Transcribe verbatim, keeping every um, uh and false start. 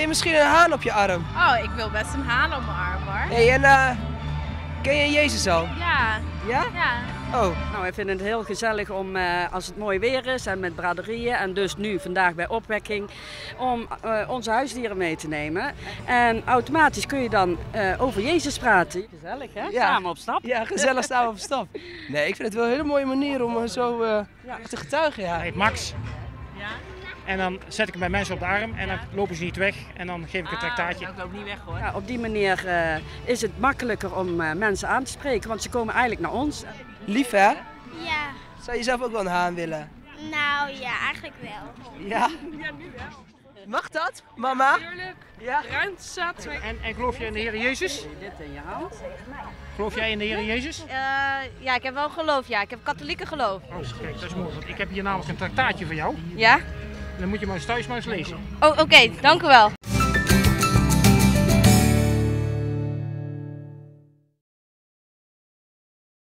misschien een haan op je arm? Oh, ik wil best een haan op mijn arm hoor. Hey, en uh, ken je Jezus al? Ja. Ja? Ja. Oh. Nou, wij vinden het heel gezellig om, uh, als het mooi weer is en met braderieën en dus nu vandaag bij opwekking, om uh, onze huisdieren mee te nemen. En automatisch kun je dan uh, over Jezus praten. Gezellig hè? Ja. Samen op stap. Ja, gezellig staan we op stap. Nee, ik vind het wel een hele mooie manier om uh, zo uh, ja, te getuigen. Ja. Hij heet Max. Ja? En dan zet ik hem bij mensen op de arm en dan lopen ze niet weg en dan geef ik een tractaatje. Ah, ik loop niet weg hoor. Ja, op die manier uh, is het makkelijker om uh, mensen aan te spreken, want ze komen eigenlijk naar ons. Lief hè? Ja. Zou je zelf ook wel een haan willen? Nou ja, eigenlijk wel. Ja? Ja, nu wel. Mag dat, mama? Tuurlijk. Ja. Ruimte zat. En, en geloof jij in de Heer Jezus? Dit in je hand. Geloof jij in de Heer Jezus? Uh, ja, ik heb wel geloof. Ja, ik heb katholieke geloof. Oh, kijk, dat is mooi, want ik heb hier namelijk een tractaatje voor jou. Ja? En dan moet je maar eens thuis maar eens lezen. Oh, oké. Okay, dank u wel.